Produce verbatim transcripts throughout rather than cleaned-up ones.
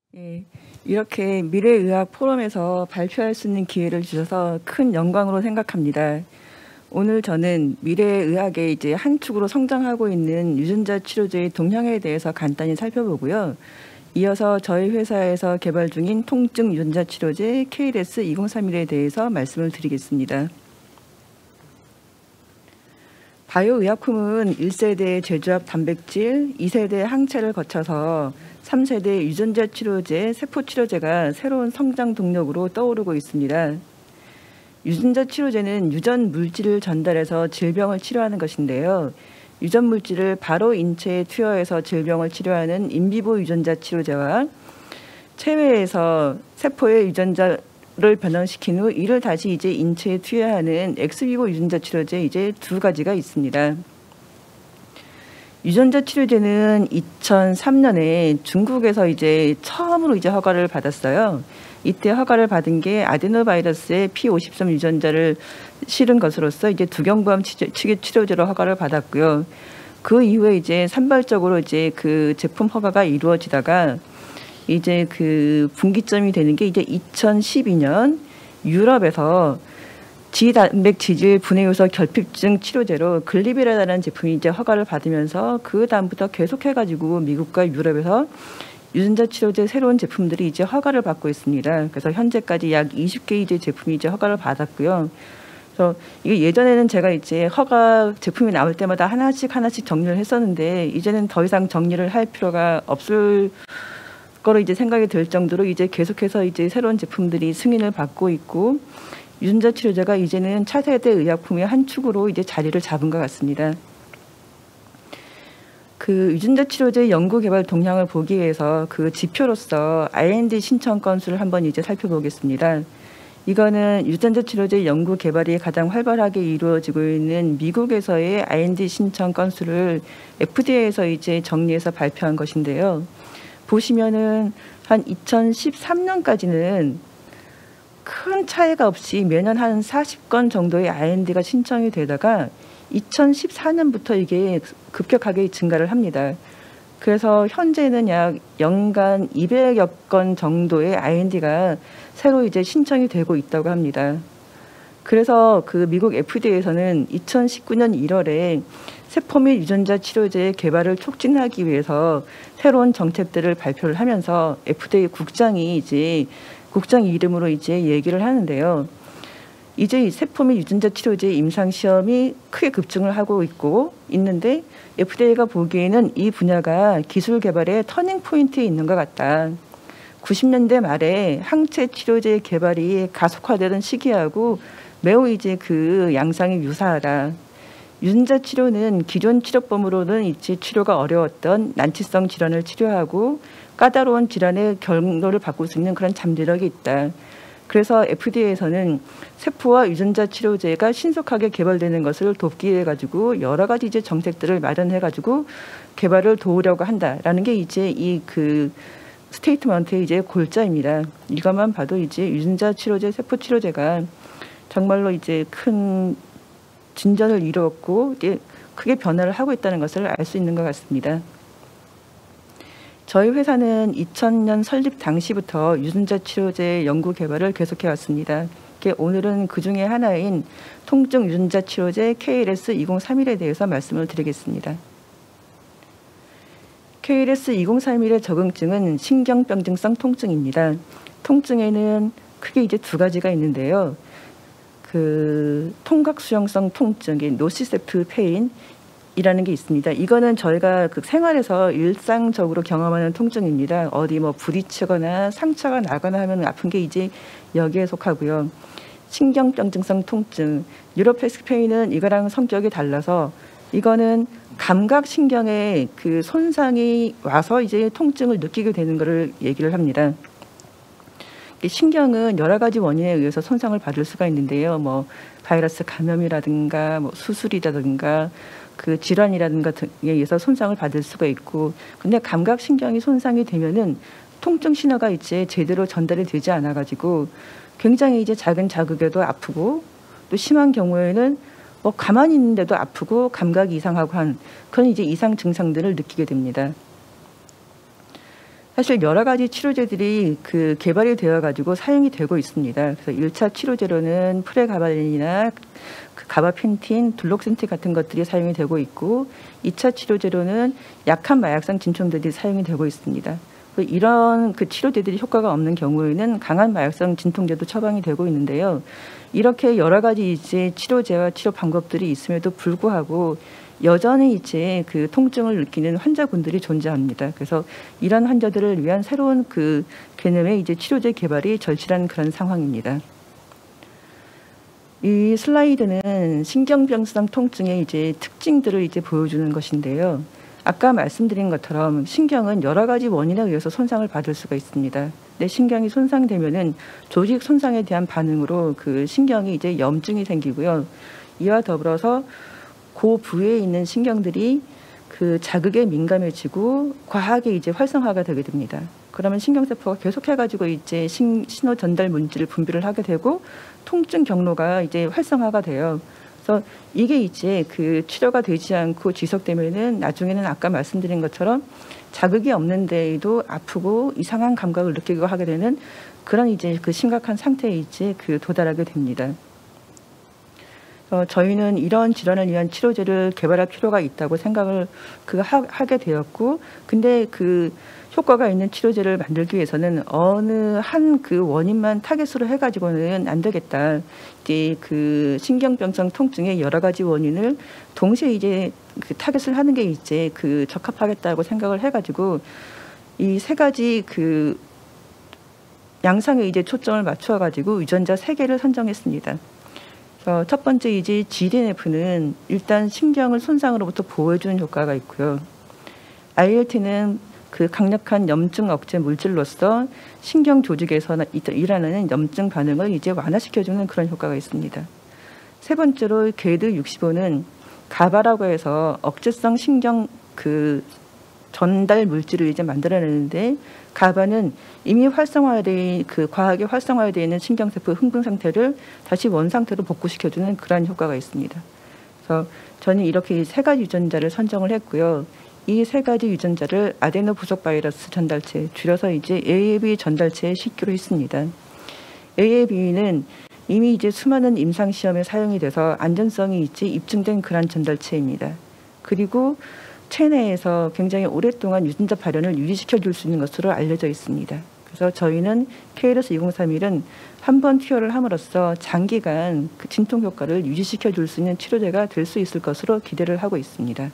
예, 이렇게 미래의학 포럼에서 발표할 수 있는 기회를 주셔서 큰 영광으로 생각합니다. 오늘 저는 미래의학의 이제 한 축으로 성장하고 있는 유전자 치료제의 동향에 대해서 간단히 살펴보고요. 이어서 저희 회사에서 개발 중인 통증 유전자 치료제 케이엘에스 이공삼일에 대해서 말씀을 드리겠습니다. 바이오의약품은 일 세대 제조합 단백질, 이 세대 항체를 거쳐서 삼 세대 유전자 치료제, 세포 치료제가 새로운 성장 동력으로 떠오르고 있습니다. 유전자 치료제는 유전 물질을 전달해서 질병을 치료하는 것인데요. 유전 물질을 바로 인체에 투여해서 질병을 치료하는 인비보 유전자 치료제와 체외에서 세포의 유전자를 변형시킨 후 이를 다시 이제 인체에 투여하는 엑스비보 유전자 치료제 이제 두 가지가 있습니다. 유전자 치료제는 이천삼 년에 중국에서 이제 처음으로 이제 허가를 받았어요. 이때 허가를 받은 게 아데노바이러스의 피 오십삼 유전자를 실은 것으로서 이제 두경부암 치료제로 허가를 받았고요. 그 이후에 이제 산발적으로 이제 그 제품 허가가 이루어지다가 이제 그 분기점이 되는 게 이제 이천십이 년 유럽에서 지단백 지질 분해 요소 결핍증 치료제로 글리비라라는 제품이 이제 허가를 받으면서 그 다음부터 계속해가지고 미국과 유럽에서 유전자 치료제 새로운 제품들이 이제 허가를 받고 있습니다. 그래서 현재까지 약 이십 개 이제 제품이 이제 허가를 받았고요. 그래서 이게 예전에는 제가 이제 허가 제품이 나올 때마다 하나씩 하나씩 정리를 했었는데 이제는 더 이상 정리를 할 필요가 없을 거로 이제 생각이 들 정도로 이제 계속해서 이제 새로운 제품들이 승인을 받고 있고 유전자 치료제가 이제는 차세대 의약품의 한 축으로 이제 자리를 잡은 것 같습니다. 그 유전자 치료제 연구 개발 동향을 보기 위해서 그 지표로서 아이엔디 신청 건수를 한번 이제 살펴보겠습니다. 이거는 유전자 치료제 연구 개발이 가장 활발하게 이루어지고 있는 미국에서의 아이엔디 신청 건수를 에프디에이에서 이제 정리해서 발표한 것인데요. 보시면은 한 이천십삼 년까지는 큰 차이가 없이 매년 한 사십 건 정도의 아이엔디가 신청이 되다가 이천십사 년부터 이게 급격하게 증가를 합니다. 그래서 현재는 약 연간 이백여 건 정도의 아이엔디가 새로 이제 신청이 되고 있다고 합니다. 그래서 그 미국 에프디에이에서는 이천십구 년 일월에 세포 및 유전자 치료제의 개발을 촉진하기 위해서 새로운 정책들을 발표를 하면서 에프디에이 국장이 이제 국장 이름으로 이제 얘기를 하는데요. 이제 이 세포 및 유전자 치료제 임상 시험이 크게 급증을 하고 있고 있는데 에프디에이가 보기에는 이 분야가 기술 개발의 터닝 포인트에 있는 것 같다. 구십 년대 말에 항체 치료제 개발이 가속화되던 시기하고 매우 이제 그 양상이 유사하다. 유전자 치료는 기존 치료법으로는 이제 치료가 어려웠던 난치성 질환을 치료하고 까다로운 질환의 경로를 바꿀 수 있는 그런 잠재력이 있다. 그래서 에프디에이에서는 세포와 유전자 치료제가 신속하게 개발되는 것을 돕기 위해 가지고 여러 가지 이제 정책들을 마련해 가지고 개발을 도우려고 한다라는 게 이제 이 그 스테이트먼트의 이제 골자입니다. 이것만 봐도 이제 유전자 치료제, 세포 치료제가 정말로 이제 큰 진전을 이루었고 이제 크게 변화를 하고 있다는 것을 알 수 있는 것 같습니다. 저희 회사는 이천 년 설립 당시부터 유전자 치료제 연구 개발을 계속해 왔습니다. 오늘은 그 중에 하나인 통증 유전자 치료제 케이엘에스 이공삼일에 대해서 말씀을 드리겠습니다. 케이엘에스 이공삼일의 적응증은 신경병증성 통증입니다. 통증에는 크게 이제 두 가지가 있는데요. 그 통각수용성 통증, 노시세프 페인 이라는 게 있습니다. 이거는 저희가 그 생활에서 일상적으로 경험하는 통증입니다. 어디 뭐 부딪히거나 상처가 나거나 하면 아픈 게 이제 여기에 속하고요. 신경병증성 통증, 뉴로플렉스 페인은 이거랑 성격이 달라서 이거는 감각신경에 그 손상이 와서 이제 통증을 느끼게 되는 것을 얘기를 합니다. 신경은 여러 가지 원인에 의해서 손상을 받을 수가 있는데요. 뭐 바이러스 감염이라든가 뭐 수술이라든가 그 질환이라든가 등에 의해서 손상을 받을 수가 있고, 근데 감각신경이 손상이 되면은 통증 신호가 이제 제대로 전달이 되지 않아 가지고 굉장히 이제 작은 자극에도 아프고 또 심한 경우에는 뭐 가만히 있는데도 아프고 감각이 이상하고 한 그런 이제 이상 증상들을 느끼게 됩니다. 사실 여러 가지 치료제들이 그 개발이 되어 가지고 사용이 되고 있습니다. 그래서 일 차 치료제로는 프레가발린이나 그 가바펜틴, 둘록센틴 같은 것들이 사용이 되고 있고, 이 차 치료제로는 약한 마약성 진통제들이 사용이 되고 있습니다. 이런 그 치료제들이 효과가 없는 경우에는 강한 마약성 진통제도 처방이 되고 있는데요. 이렇게 여러 가지 이제 치료제와 치료 방법들이 있음에도 불구하고 여전히 이제 그 통증을 느끼는 환자분들이 존재합니다. 그래서 이런 환자들을 위한 새로운 그 개념의 이제 치료제 개발이 절실한 그런 상황입니다. 이 슬라이드는 신경병성 통증의 이제 특징들을 이제 보여주는 것인데요. 아까 말씀드린 것처럼 신경은 여러 가지 원인에 의해서 손상을 받을 수가 있습니다. 내 신경이 손상되면은 조직 손상에 대한 반응으로 그 신경이 이제 염증이 생기고요. 이와 더불어서 그 부위에 있는 신경들이 그 자극에 민감해지고 과하게 이제 활성화가 되게 됩니다. 그러면 신경세포가 계속해가지고 이제 신, 신호 전달 물질을 분비를 하게 되고 통증 경로가 이제 활성화가 돼요. 그래서 이게 이제 그 치료가 되지 않고 지속되면은 나중에는 아까 말씀드린 것처럼 자극이 없는데도 아프고 이상한 감각을 느끼고 하게 되는 그런 이제 그 심각한 상태에 이제 그 도달하게 됩니다. 어, 저희는 이런 질환을 위한 치료제를 개발할 필요가 있다고 생각을 그 하, 하게 되었고, 근데 그 효과가 있는 치료제를 만들기 위해서는 어느 한 그 원인만 타겟으로 해가지고는 안 되겠다. 이제 그 신경병성 통증의 여러 가지 원인을 동시에 이제 그 타겟을 하는 게 이제 그 적합하겠다고 생각을 해가지고 이 세 가지 그 양상에 이제 초점을 맞춰가지고 유전자 세 개를 선정했습니다. 그래서 첫 번째 이제 지디엔에프는 일단 신경을 손상으로부터 보호해주는 효과가 있고요. 아이엘티는 그 강력한 염증 억제 물질로서 신경 조직에서 일어나는 염증 반응을 이제 완화시켜주는 그런 효과가 있습니다. 세 번째로 게이드 육십오는 가바라고 해서 억제성 신경 그 전달 물질을 이제 만들어내는데, 가바는 이미 활성화되어 그 과하게 활성화되어 있는 신경세포 흥분 상태를 다시 원 상태로 복구시켜주는 그러한 효과가 있습니다. 그래서 저는 이렇게 세 가지 유전자를 선정을 했고요. 이 세 가지 유전자를 아데노 부속 바이러스 전달체, 줄여서 이제 에이에이브이 전달체에 싣기로 했습니다. 에이에이브이는 이미 이제 수많은 임상 시험에 사용이 돼서 안전성이 이제 입증된 그런 전달체입니다. 그리고 체내에서 굉장히 오랫동안 유전자 발현을 유지시켜 줄 수 있는 것으로 알려져 있습니다. 그래서 저희는 케이알에스 이공삼일은 한 번 투여를 함으로써 장기간 그 진통 효과를 유지시켜 줄 수 있는 치료제가 될 수 있을 것으로 기대를 하고 있습니다.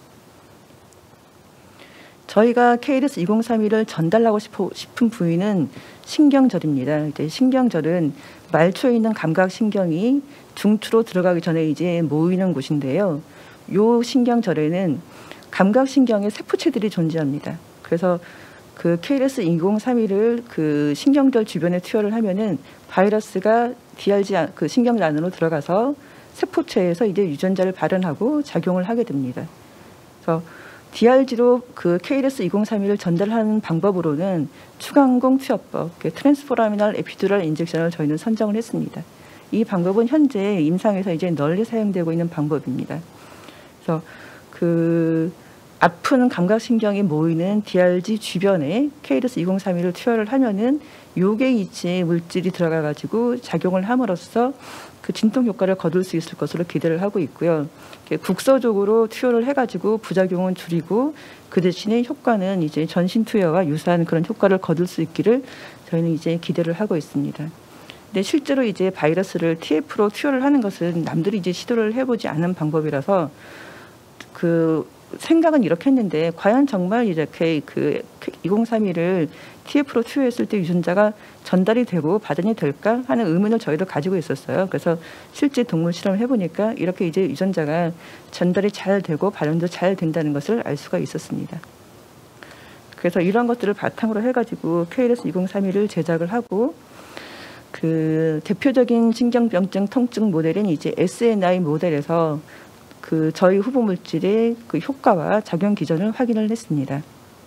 저희가 케이알에스 이공삼일을 전달하고 싶은 부위는 신경절입니다. 이제 신경절은 말초에 있는 감각신경이 중추로 들어가기 전에 이제 모이는 곳인데요. 요 신경절에는 감각신경의 세포체들이 존재합니다. 그래서 그 케이알에스 이공삼일을 그 신경절 주변에 투여를 하면은 바이러스가 디알지 그 신경 안으로 들어가서 세포체에서 이제 유전자를 발현하고 작용을 하게 됩니다. 그래서 디알지로 그 케이알에스 이공삼일을 전달하는 방법으로는 추가항공 투여법, 트랜스포라미널 에피듀랄 인젝션을 저희는 선정을 했습니다. 이 방법은 현재 임상에서 이제 널리 사용되고 있는 방법입니다. 그래서 그 아픈 감각신경이 모이는 디알지 주변에 케이알에스 이공삼일을 투여를 하면은 요게 이제 물질이 들어가 가지고 작용을 함으로써 그 진통 효과를 거둘 수 있을 것으로 기대를 하고 있고요. 국소적으로 투여를 해가지고 부작용은 줄이고 그 대신에 효과는 이제 전신 투여와 유사한 그런 효과를 거둘 수 있기를 저희는 이제 기대를 하고 있습니다. 근데 실제로 이제 바이러스를 티에프로 투여를 하는 것은 남들이 이제 시도를 해보지 않은 방법이라서 그 생각은 이렇게 했는데 과연 정말 이렇게 그 이공삼일을 티에프로 투여했을 때 유전자가 전달이 되고 발현이 될까 하는 의문을 저희도 가지고 있었어요. 그래서 실제 동물 실험을 해보니까 이렇게 이제 유전자가 전달이 잘 되고 발현도 잘 된다는 것을 알 수가 있었습니다. 그래서 이런 것들을 바탕으로 해가지고 케이알에스 이공삼일을 제작을 하고 그 대표적인 신경병증 통증 모델은 이제 에스엔아이 모델에서 그 저희 후보 물질의 그 효과와 작용 기전을 확인을 했습니다.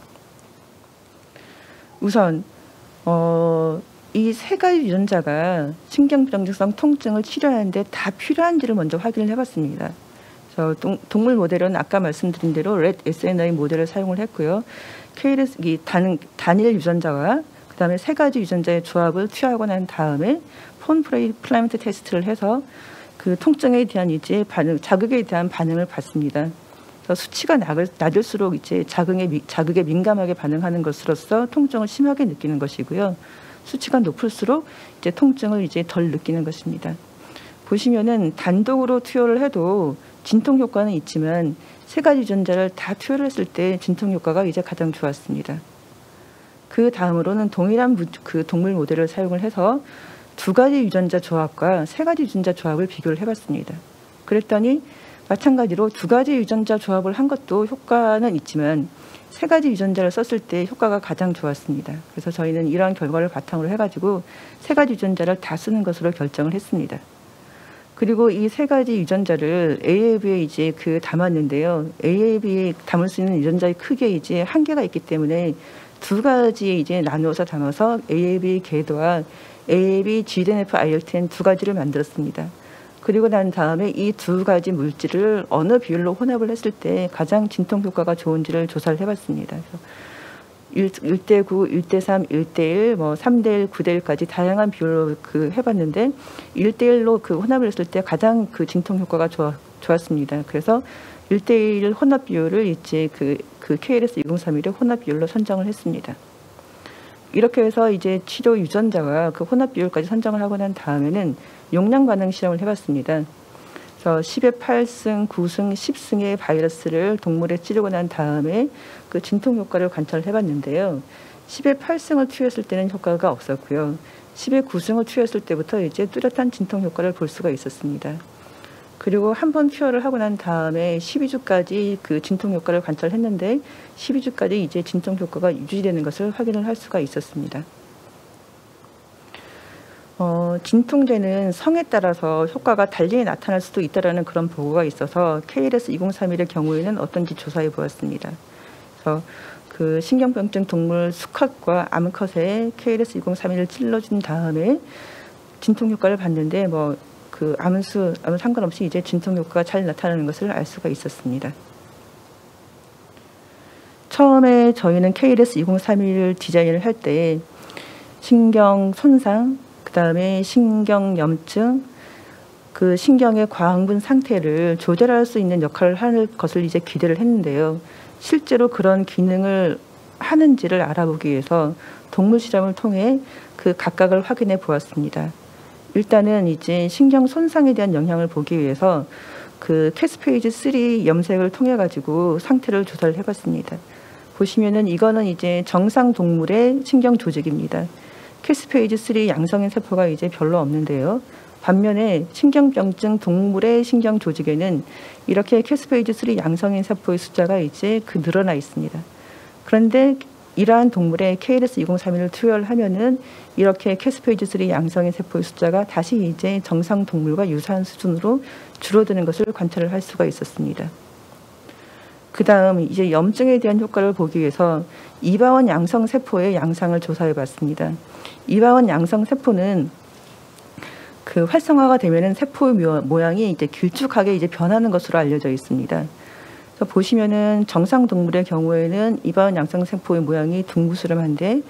우선 어, 이 세 가지 유전자가 신경병증성 통증을 치료하는데 다 필요한지를 먼저 확인을 해봤습니다. 그래서 동, 동물 모델은 아까 말씀드린 대로 렛 에스엔아이 모델을 사용을 했고요. 케이알에스 이 단, 단일 유전자와 그다음에 세 가지 유전자의 조합을 투여하고 난 다음에 폰 플라이먼트 테스트를 해서 그 통증에 대한 이제 반응, 자극에 대한 반응을 받습니다. 그래서 수치가 낮을수록 이제 자극에 자극에 민감하게 반응하는 것으로서 통증을 심하게 느끼는 것이고요. 수치가 높을수록 이제 통증을 이제 덜 느끼는 것입니다. 보시면은 단독으로 투여를 해도 진통 효과는 있지만 세 가지 유전자를 다 투여를 했을 때 진통 효과가 이제 가장 좋았습니다. 그 다음으로는 동일한 그 동물 모델을 사용을 해서 두 가지 유전자 조합과 세 가지 유전자 조합을 비교를 해봤습니다. 그랬더니 마찬가지로 두 가지 유전자 조합을 한 것도 효과는 있지만 세 가지 유전자를 썼을 때 효과가 가장 좋았습니다. 그래서 저희는 이러한 결과를 바탕으로 해가지고 세 가지 유전자를 다 쓰는 것으로 결정을 했습니다. 그리고 이 세 가지 유전자를 에이에이브이에 이제 그 담았는데요. 에이에이브이에 담을 수 있는 유전자의 크기에 이제 한계가 있기 때문에 두 가지에 이제 나누어서 담아서 에이에이브이 궤도와 에이에이브이 지디엔에프 아이엘티엔 두 가지를 만들었습니다. 그리고 난 다음에 이 두 가지 물질을 어느 비율로 혼합을 했을 때 가장 진통 효과가 좋은지를 조사를 해봤습니다. 일 대 구, 일 대 삼, 일 대 일, 뭐 삼 대 일, 구 대 일까지 다양한 비율로 그 해봤는데 일 대 일로 그 혼합을 했을 때 가장 그 진통 효과가 좋아, 좋았습니다. 그래서 일 대 일 혼합 비율을 이제 그, 그 케이알에스 이공삼일의 혼합 비율로 선정을 했습니다. 이렇게 해서 이제 치료 유전자와 그 혼합 비율까지 선정을 하고 난 다음에는 용량 반응 실험을 해봤습니다. 그래서 십의 팔 승, 구 승, 십 승의 바이러스를 동물에 찌르고 난 다음에 그 진통 효과를 관찰을 해봤는데요. 십의 팔 승을 투여했을 때는 효과가 없었고요. 십의 구 승을 투여했을 때부터 이제 뚜렷한 진통 효과를 볼 수가 있었습니다. 그리고 한 번 투여를 하고 난 다음에 십이 주까지 그 진통 효과를 관찰했는데 십이 주까지 이제 진통 효과가 유지되는 것을 확인을 할 수가 있었습니다. 어, 진통제는 성에 따라서 효과가 달리 나타날 수도 있다는 그런 보고가 있어서 케이알에스 이공삼일의 경우에는 어떤지 조사해 보았습니다. 그래서 그 신경병증 동물 수컷과 암컷에 케이알에스 이공삼일을 찔러준 다음에 진통 효과를 봤는데 뭐 그 암수, 암 상관없이 이제 진통 효과가 잘 나타나는 것을 알 수가 있었습니다. 처음에 저희는 케이알에스 이공삼일을 디자인을 할 때 신경 손상, 그 다음에 신경염증, 그 신경의 과흥분 상태를 조절할 수 있는 역할을 할 것을 이제 기대를 했는데요. 실제로 그런 기능을 하는지를 알아보기 위해서 동물 실험을 통해 그 각각을 확인해 보았습니다. 일단은 이제 신경 손상에 대한 영향을 보기 위해서 그 캐스페이지 쓰리 염색을 통해 가지고 상태를 조사를 해봤습니다. 보시면은 이거는 이제 정상 동물의 신경 조직입니다. 캐스페이지 쓰리 양성인 세포가 이제 별로 없는데요. 반면에 신경병증 동물의 신경 조직에는 이렇게 캐스페이지 쓰리 양성인 세포의 숫자가 이제 그 늘어나 있습니다. 그런데 이러한 동물의 케이알에스 이공삼일을 투여를 하면은 이렇게 캐스페이지 쓰리 양성인 세포의 숫자가 다시 이제 정상 동물과 유사한 수준으로 줄어드는 것을 관찰을 할 수가 있었습니다. 그 다음 이제 염증에 대한 효과를 보기 위해서 이바원 양성 세포의 양상을 조사해 봤습니다. 이바원 양성 세포는 그 활성화가 되면은 세포의 모양이 이제 길쭉하게 이제 변하는 것으로 알려져 있습니다. 그래서 보시면은 정상 동물의 경우에는 이바원 양성 세포의 모양이 둥그스름한데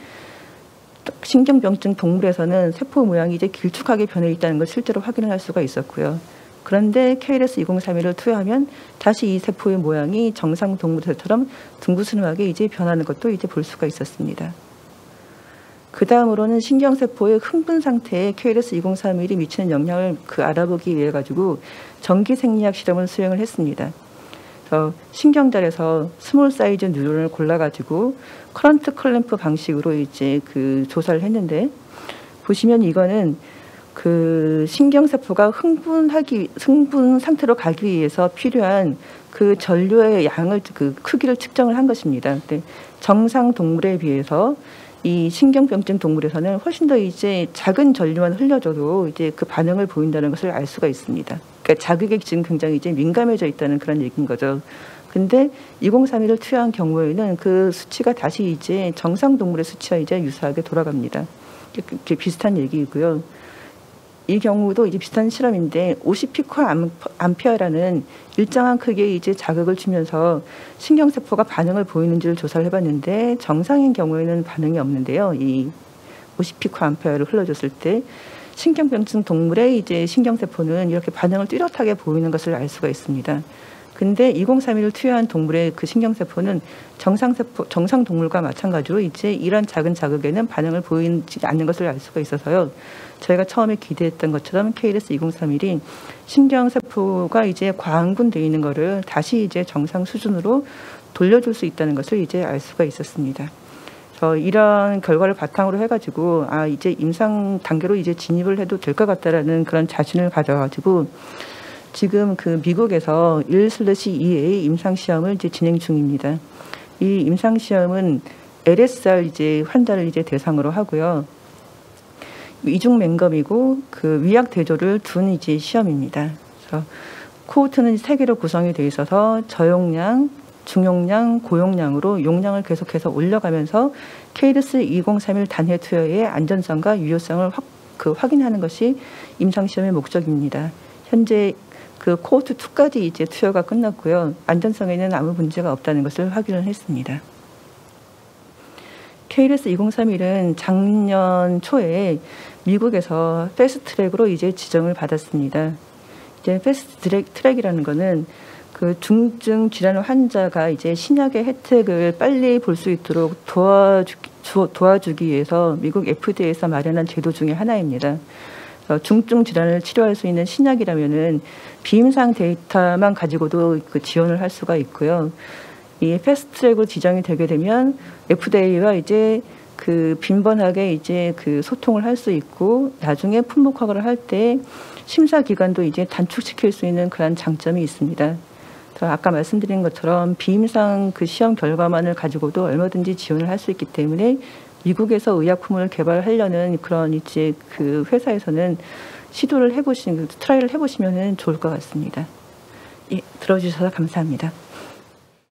신경병증 동물에서는 세포 모양이 이제 길쭉하게 변해 있다는 걸 실제로 확인을 할 수가 있었고요. 그런데 케이알에스 이공삼일을 투여하면 다시 이 세포의 모양이 정상 동물에서처럼 둥그스름하게 이제 변하는 것도 이제 볼 수가 있었습니다. 그 다음으로는 신경세포의 흥분 상태에 케이알에스 이공삼일이 미치는 영향을 그 알아보기 위해 가지고 전기 생리학 실험을 수행을 했습니다. 그래서 신경절에서 스몰 사이즈 뉴런을 골라가지고 커런트 클램프 방식으로 이제 그 조사를 했는데 보시면 이거는 그 신경세포가 흥분하기, 흥분 상태로 가기 위해서 필요한 그 전류의 양을, 그 크기를 측정을 한 것입니다. 근데 정상 동물에 비해서 이 신경병증 동물에서는 훨씬 더 이제 작은 전류만 흘려줘도 이제 그 반응을 보인다는 것을 알 수가 있습니다. 그러니까 자극에 지금 굉장히 이제 민감해져 있다는 그런 얘기인 거죠. 근데 이공삼일을 투여한 경우에는 그 수치가 다시 이제 정상 동물의 수치와 이제 유사하게 돌아갑니다. 이렇게 비슷한 얘기이고요. 이 경우도 이제 비슷한 실험인데 오십 피코 암페어라는 일정한 크기의 이제 자극을 주면서 신경세포가 반응을 보이는지를 조사를 해봤는데 정상인 경우에는 반응이 없는데요. 이 오십 피코 암페어를 흘러줬을 때 신경병증 동물의 이제 신경세포는 이렇게 반응을 뚜렷하게 보이는 것을 알 수가 있습니다. 근데 이공삼일을 투여한 동물의 그 신경세포는 정상세포, 정상 동물과 마찬가지로 이제 이런 작은 자극에는 반응을 보이지 않는 것을 알 수가 있어서요. 저희가 처음에 기대했던 것처럼 케이엘에스 이공삼일이 신경세포가 이제 과항분되어 있는 것을 다시 이제 정상 수준으로 돌려줄 수 있다는 것을 이제 알 수가 있었습니다. 그래서 이런 결과를 바탕으로 해가지고 아 이제 임상 단계로 이제 진입을 해도 될 것 같다라는 그런 자신을 가져가지고 지금 그 미국에서 일 슬래시 이의 임상 시험을 이제 진행 중입니다. 이 임상 시험은 엘에스알 이제 환자를 이제 대상으로 하고요. 이중 맹검이고 그 위약 대조를 둔 이제 시험입니다. 그래서 코호트는 세 개로 구성이 되어 있어서 저용량, 중용량, 고용량으로 용량을 계속해서 올려가면서 케이엘에스 이공삼일 단회 투여의 안전성과 유효성을 확, 그 확인하는 것이 임상 시험의 목적입니다. 현재 그 코호트 이까지 이제 투여가 끝났고요. 안전성에는 아무 문제가 없다는 것을 확인을 했습니다. 케이엘에스 이공삼일은 작년 초에 미국에서 패스트트랙으로 이제 지정을 받았습니다. 이제 패스트트랙 트랙이라는 것은 그 중증 질환 환자가 이제 신약의 혜택을 빨리 볼 수 있도록 도와주, 도와주기 위해서 미국 에프디에이에서 마련한 제도 중에 하나입니다. 중증 질환을 치료할 수 있는 신약이라면은 비임상 데이터만 가지고도 그 지원을 할 수가 있고요. 이 패스트트랙으로 지정이 되게 되면 에프디에이와 이제 그 빈번하게 이제 그 소통을 할 수 있고 나중에 품목 허가를 할 때 심사 기간도 이제 단축시킬 수 있는 그런 장점이 있습니다. 아까 말씀드린 것처럼 비임상 그 시험 결과만을 가지고도 얼마든지 지원을 할 수 있기 때문에 미국에서 의약품을 개발하려는 그런 이제 그 회사에서는 시도를 해보시는, 트라이를 해보시면 좋을 것 같습니다. 예, 들어주셔서 감사합니다.